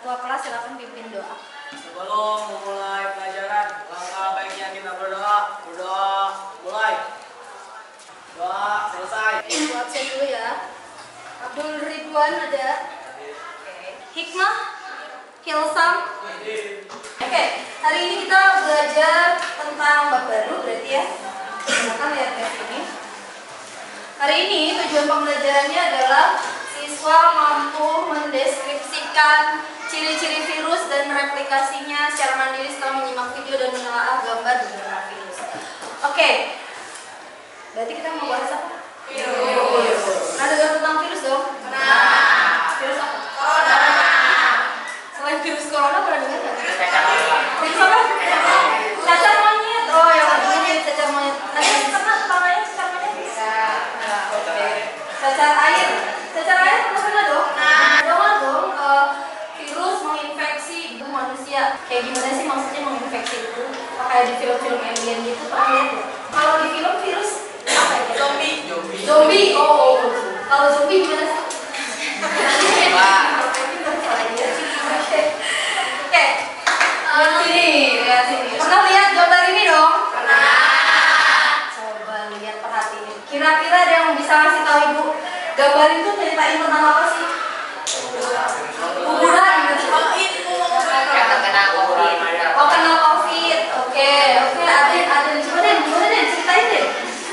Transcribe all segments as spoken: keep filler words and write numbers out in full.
Ketua kelas silakan pimpin doa. Sebelum memulai pelajaran, langkah baiknya kita berdoa. Berdoa, mulai. Doa selesai. Buat saya dulu ya. Abdul Ridwan ada. Oke. Hikmah, Hilsam. Oke, hari ini kita belajar tentang bab baru berarti ya. Silakan lihat ya ini. Hari ini tujuan pembelajarannya adalah siswa mampu mendeskripsikan ciri-ciri virus dan replikasinya secara mandiri setelah menyimak video dan menelaah gambar beberapa virus. Oke, berarti kita mau bahas apa? Virus. Nah, dengar tentang virus dong? Nah. Virus apa? Corona. Selain virus corona, pernah dengar nggak? Virus apa? Cacar monyet. Oh, yang ini cacar monyet. Nanti pernah tangannya cacar monyet? Nah, oke. Cacar air. Cacar air pernah pernah dong? Nah, dong dong. Uh, virus menginfeksi tubuh manusia. Kayak gimana sih maksudnya menginfeksi itu? Kayak di film-film alien gitu pernah lihat ya? Kalau di film virus apa ya? Zombie. Zombie. Zombie. Oh, oh, oh. Kalau zombie gimana sih? Wah. Oke. Oke. Lihat sini, lihat sini. Pernah lihat gambar ini dong? Pernah. Coba lihat, perhatiin. Kira-kira ada yang bisa ngasih tahu Ibu? Gambar itu ceritain tentang apa sih? Kuburan gitu. Oh, itu. Kata kena COVID. Oh, kena COVID. Oke, oke. Ada, ada. Coba deh, gimana deh? Ceritain deh.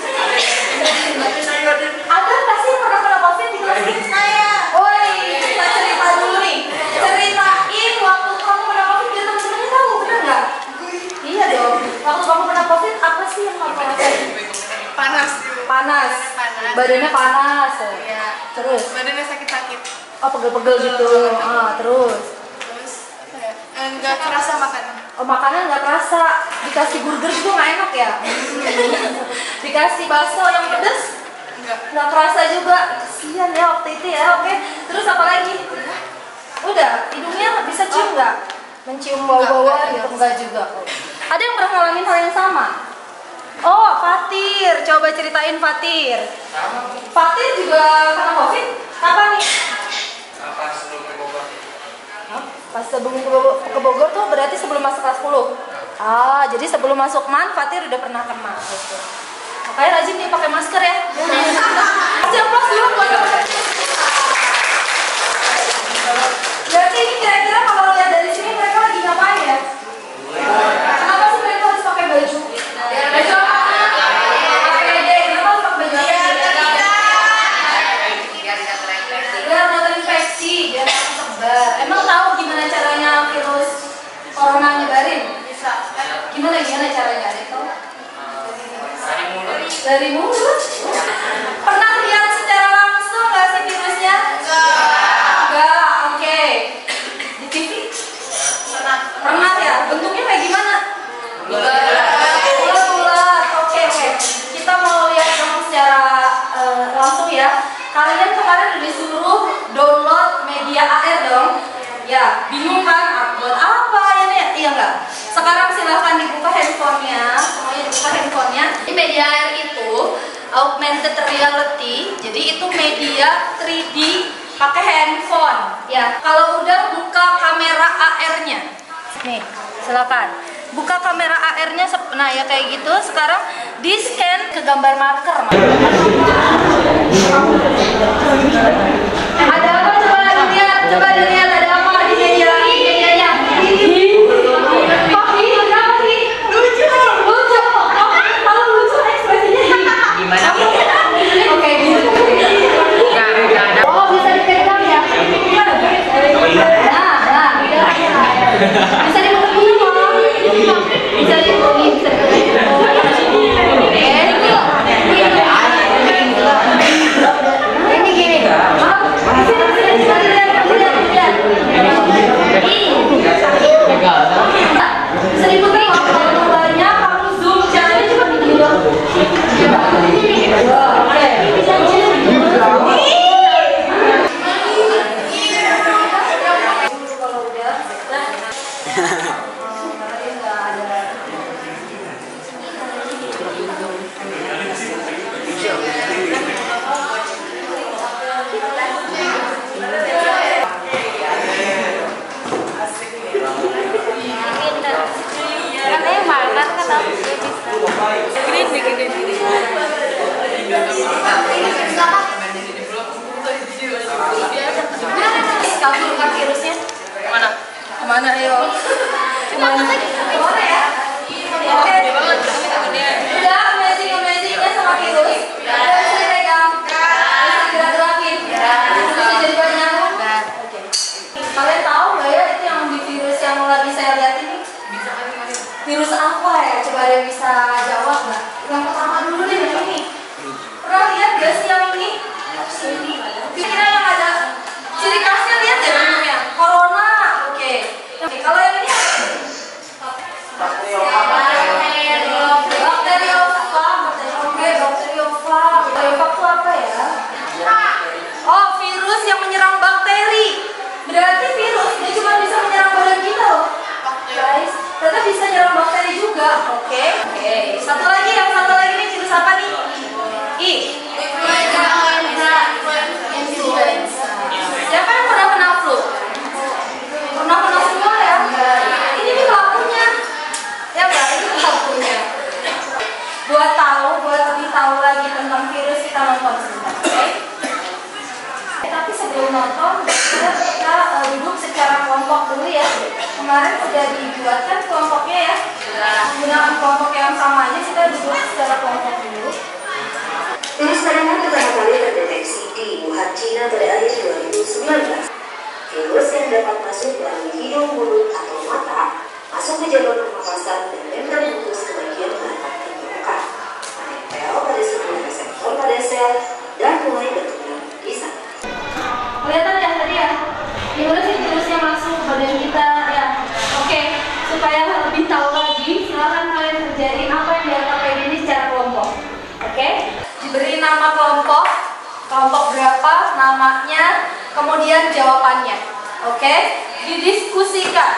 Ada pasti pernah kena COVID di kelas ini? Saya. Woi, kita cerita dulu nih. Ceritain waktu kamu kena COVID biar teman-temannya tahu, benar nggak? Iya dong. Waktu kamu kena COVID apa sih yang kamu rasain? Panas. Panas. Panas. Badannya panas. Iya. Terus? Badannya sakit-sakit. Oh, pegel-pegel gitu. Ah, terus? Terus apa ya? Enggak kerasa makan. Oh, makanan nggak kerasa. Dikasih burger juga nggak enak ya? Dikasih bakso yang pedas? Enggak. Nggak kerasa juga. Kasian ya waktu itu ya. Oke. Terus apa lagi? Udah. Hidungnya bisa cium nggak? Mencium bau-bauan gitu? Enggak juga. Ada yang pernah ngalamin hal yang sama? Oh, Fatir. Coba ceritain Fatir. Fatir juga kena COVID? Kapan nih? Apa sebelum ke Bogor? Hah? Pas sebelum ke Bogor, ke Bogor tuh berarti sebelum masuk kelas sepuluh. Ah, jadi sebelum masuk man, Fatir udah pernah kena gitu. Makanya rajin nih pakai masker ya. Siapa sih lu buat berarti ini kira-kira kalau lihat dari sini mereka lagi ngapain ya? Kenapa sih mereka harus pakai baju? Baju apa? A P D. Kenapa harus pakai baju A P D? Biar nggak terinfeksi, biar nggak tersebar. Emang tahu gimana caranya virus corona nyebarin? Bisa. Gimana gimana caranya? Ada tahu? Dari mulut. Dari mulut. Pernah lihat secara langsung nggak sih virusnya? Enggak. Enggak. Oke. Di T V? Pernah. Pernah ya. Bentuknya kayak gimana? Bulat-bulat. Oke oke. Kita mau lihat dong secara uh, langsung ya. Kalian kemarin udah disuruh download media A R dong? Ya, bingung kan? Buat apa ya nih? Iya nggak? Sekarang silahkan dibuka handphonenya, semuanya dibuka handphonenya. Di media A R itu augmented reality, jadi itu media tiga D pakai handphone. Ya, kalau udah buka kamera A R-nya, nih, silakan. Buka kamera A R-nya, nah ya kayak gitu. Sekarang di scan ke gambar marker. Ada apa? Coba dilihat, coba dilihat ada apa di media di medianya. Papi, kenapa sih? Lucu, lucu. Kalau lucu ekspresinya Gimana? oke, gitu. Oh, bisa dipegang ya? Nah, nah, bisa dipegang kok. Bisa dipegang, bisa dipegang. Ini gini. Bisa dipegang kalau gambarnya kamu zoom caranya cuma begini doang. Oke. Kalau udah, Kabur virusnya. Kemana? Kemana ayo? Kemana? Kemana ya? Oke. Udah amazing amazingnya sama virus. Udah bisa dipegang. Bisa digerak-gerakin. Bisa jadi banyak. Oke. Kalian tahu nggak ya itu yang di virus yang lagi saya lihat ini? Virus apa ya? Coba ada yang bisa jawab nggak? Yang pertama dulu deh yang ini. Pernah lihat gak sih yang ini? Kira yang ada ciri khasnya, lihat ya bentuknya. Corona. Oke. Oke, kalau yang ini bakteriofag. Oke, bakteriofag. Bakteriofag itu apa ya? Oh, virus yang menyerang bakteri. Berarti virus dia cuma bisa menyerang badan kita loh. Guys, ternyata bisa nyerang bakteri juga. Oke. Oke. Satu lagi, yang satu lagi nih virus apa nih? I. Influenza. Siapa yang pernah kena flu? Pernah kena semua ya? Ini nih pelakunya. Ya enggak, ini pelakunya. Buat tahu, buat lebih tahu lagi tentang virus kita nonton sebentar, oke? Okay? Tapi sebelum nonton, kita, kita uh, duduk secara kelompok dulu ya. Kemarin sudah dibuatkan kelompoknya ya. Menggunakan kelompok yang sama aja, kita duduk secara kelompok dulu. Virus corona pertama kali terdeteksi di Wuhan, China pada akhir dua ribu sembilan belas. Virus yang dapat masuk melalui hidung, mulut, atau mata masuk ke jalur pernapasan dan membran mukus ke bagian belakang permukaan, menempel pada sebuah reseptor pada sel dan mulai berkembang di sana. Kelihatan ya tadi ya? Gimana sih virusnya masuk ke badan kita ya? Oke, supaya lebih tahu lagi, silakan kalian kerjain apa yang di L K P D ini secara kelompok. Oke? Diberi nama kelompok, kelompok berapa, namanya, kemudian jawabannya. Oke? Didiskusikan.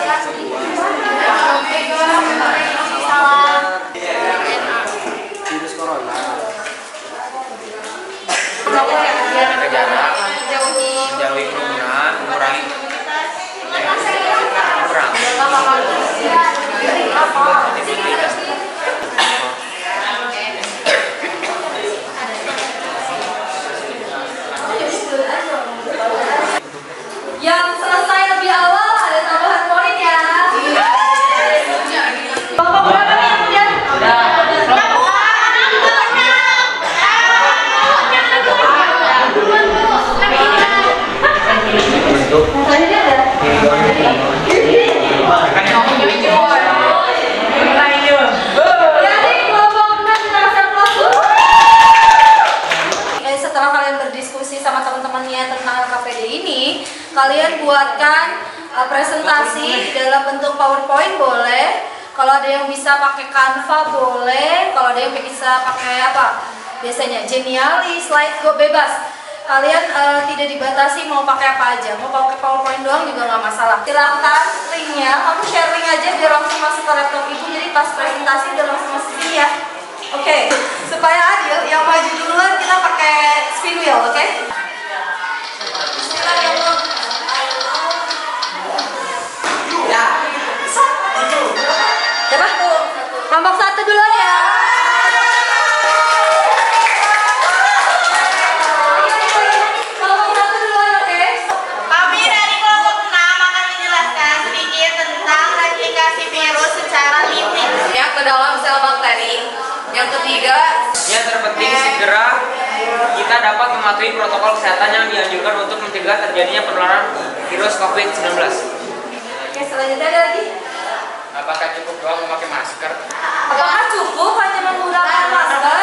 Virus corona. Jaga jarak, menjauhi kerumunan, mengurangi kurang. Yang selesai lebih awal ada tambahan poin ya. Kelompok berapa nih yang udah? Tadi dia ada. Jadi kelompok enam merasa plus. Eh, setelah kalian berdiskusi sama teman-temannya tentang L K P D ini, kalian buatkan uh, presentasi dalam bentuk PowerPoint boleh. Kalau ada yang bisa pakai Canva boleh. Kalau ada yang bisa pakai apa? Biasanya Geniali, Slideshow, bebas. Kalian uh, tidak dibatasi mau pakai apa aja. Mau pakai PowerPoint doang juga nggak masalah. Silahkan linknya, kamu share link aja biar langsung masuk ke laptop ibu. Jadi pas presentasi udah langsung masuk sini ya. Oke, okay. Supaya adil, yang maju duluan kita pakai spin wheel, oke? Okay? Siapa? Kelompok satu duluan ya. Kelompok satu duluan, oke? Kami dari kelompok enam akan menjelaskan sedikit tentang replikasi virus secara limpid. Yang ke dalam sel bakteri. Yang ketiga, yang terpenting segera kita dapat mematuhi protokol kesehatan yang dianjurkan untuk mencegah terjadinya penularan virus covid sembilan belas. Oke, selanjutnya ada lagi. Apakah cukup doang memakai masker? Apakah cukup hanya menggunakan masker?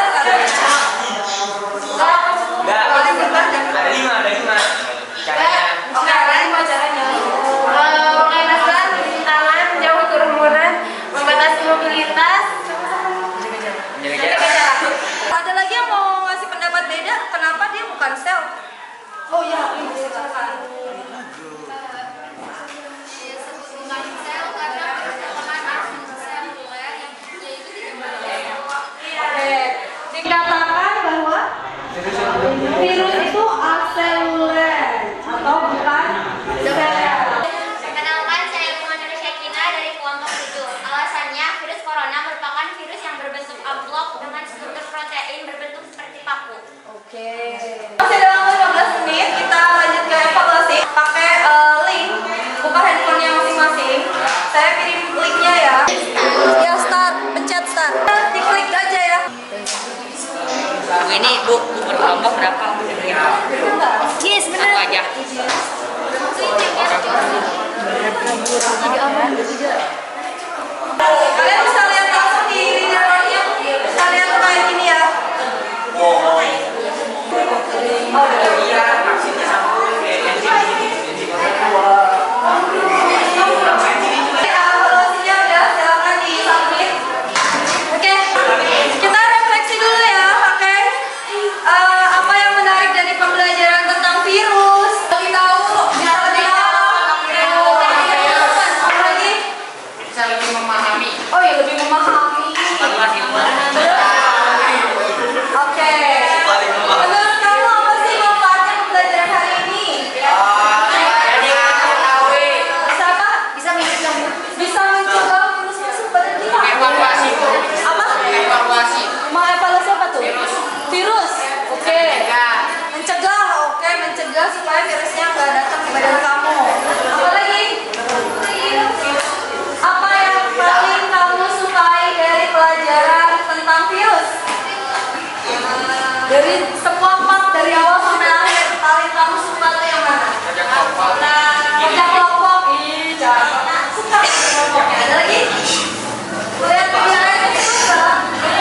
Enggak, ada lima, ada lima caranya. Oke, ada lima caranya. Memakai masker, mencuci tangan, menjauhi kerumunan, membatasi mobilitas. Menjaga jarak. Ada lagi yang mau ngasih pendapat beda? Kenapa dia bukan sel? Oh ya, ini silakan. Oke, dikatakan bahwa virus itu aseluler atau bukan sel. Perkenalkan, saya Muhammad Syakina dari kelompok tujuh. Alasannya, virus corona merupakan virus yang berbentuk amplop Oke. Masih dalam lima belas menit kita lanjut ke evaluasi. Pakai uh, link, buka handphonenya masing-masing. Saya kirim linknya ya. Ya start, pencet start. Diklik aja ya. Bu ini bu, bu berkelompok berapa? Yes, benar. Satu aja. Kalian bisa lihat langsung di readernya. Bisa lihat kayak gini ya. Evaluasinya udah, silakan di submit. Oke, kita refleksi dulu ya. Oke, Eh, apa yang menarik dari pembelajaran tentang virus? Lebih tahu, bisa lebih tahu. Apa lagi? Bisa lebih memahami. Oh ya, lebih memahami. Pengetahuan ilmuwan. Oke. Menurut kamu apa sih manfaatnya pembelajaran hari ini? Jadi mengetahui. Bisa apa? Bisa mencegah. Bisa mencegah virus masuk badan kita. Evaluasi bu. Apa? Evaluasi. Mengevaluasi apa tuh? Virus. Virus. Oke. Mencegah. Mencegah. Oke, mencegah supaya virusnya nggak datang ke badan kamu. Apa lagi? Apa yang paling kamu sukai dari pelajaran tentang virus? Dari semua part dari awal sampai akhir paling kamu suka tuh yang mana? Kerja kelompok. Kerja kelompok. Ih, jangan suka kerja kelompoknya. Ada lagi? Lihat media air itu enggak?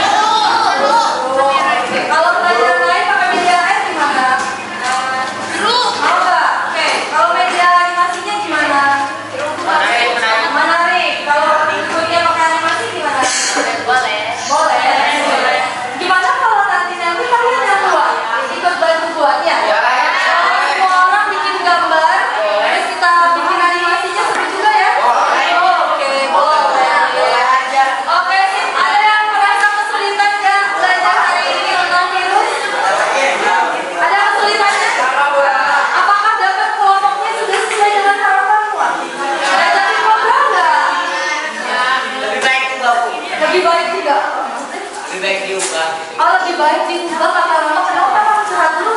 Oke, kalau pelajaran lain pakai media air gimana? Seru. Mau nggak? Oke, kalau media animasinya gimana? Menarik, menarik. Menarik. Kalau ikutnya pakai animasi gimana? Boleh. Boleh. Gimana kalau nanti nanti kalian yang buat? Ikut bantu buat ya? Semua orang bikin gambar, terus kita bikin animasinya seru juga ya? Oke, boleh. Oke, sip. Ada yang merasa kesulitan nggak belajar hari ini tentang virus? Ada kesulitannya? Apakah dapat kelompoknya sudah sesuai dengan harapanmu? Diajakin program nggak? Lebih baik juga bu. Lebih baik tidak? Lebih baik diubah. Oh, lebih baik diubah kata Rama. Kenapa kamu curhat dulu?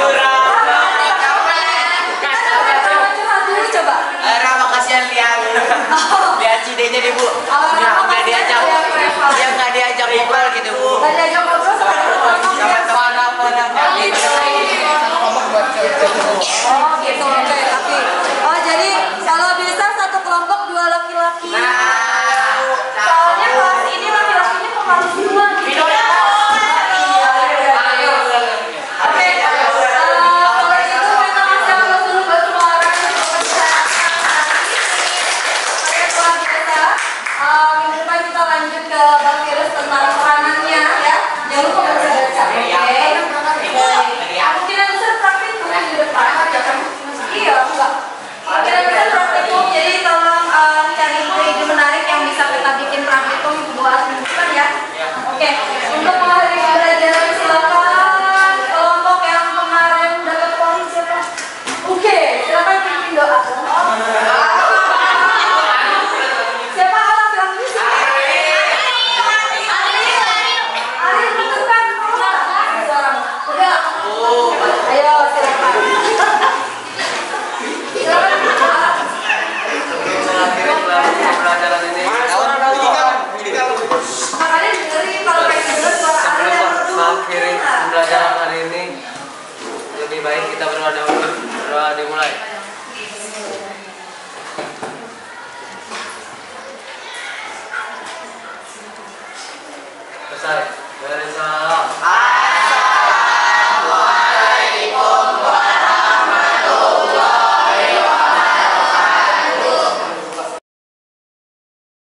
Kita coba sama curhat dulu coba. Rama kasihan lihat. Lihat cidenya nih bu. Oh, Rama Nggak kasihan diajak. lihat Reva. Dia nggak diajak ngobrol gitu bu. Gak diajak ngobrol sama kelompok ya? Sama teman apa? Oh gitu, oke, tapi oh jadi kalau bisa satu kelompok dua laki-laki. Soalnya kelas ini laki-lakinya pemalu semua gitu. Oke, eh, kalau gitu kita masih harus dulu batu bara untuk pembicaraan hari ini. Oke, luar biasa. Eh, minggu depan kita lanjut ke bab virus tentang peranannya ya. Jangan lupa baca-baca. Oke. Mungkin ada besar praktikum di depan. Iya, enggak. Mungkin ada besar praktikum. Jadi tolong eh, cari ide-ide menarik yang bisa kita bikin praktikum buat minggu depan ya. Oke. Untuk mengakhiri pembelajaran silakan kelompok yang kemarin dapat poin siapa? Oke, silakan pimpin doa. Siapa alat yang bisa? Ari betul kan? Seorang. Udah. Ayo silakan. Silakan. Pelajaran ini. Makanya dengerin kalau pengen denger suara Ari yang Sebelum mengakhiri pembelajaran hari ini, lebih baik kita berdoa dahulu. Berdoa dimulai. Selesai.